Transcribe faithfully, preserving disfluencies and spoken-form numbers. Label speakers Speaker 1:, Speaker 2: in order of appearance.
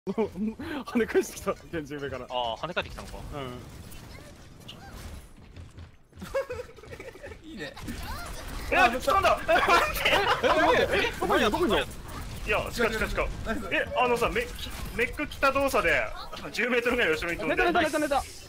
Speaker 1: 跳ね返してきた、拳銃上から。
Speaker 2: ああ、跳ね返ってきたのか。
Speaker 1: うん。
Speaker 3: いいね。
Speaker 4: いや、掴んだ。
Speaker 1: え、どこにいるどこにいる
Speaker 4: いや、近い近い近い。え、あのさ、メメック来た動作でじゅうメートルぐらい後ろに飛んで。
Speaker 1: 寝た寝た寝た寝た。